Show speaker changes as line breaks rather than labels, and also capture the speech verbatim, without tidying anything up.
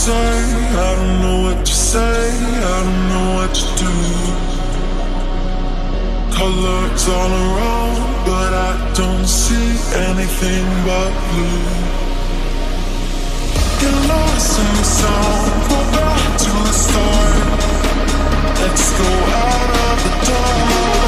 say, I don't know what you say, I don't know what you do. Colors all around, but I don't see anything but blue. Get lost in the sound, go back to the start. Let's go out of the dark.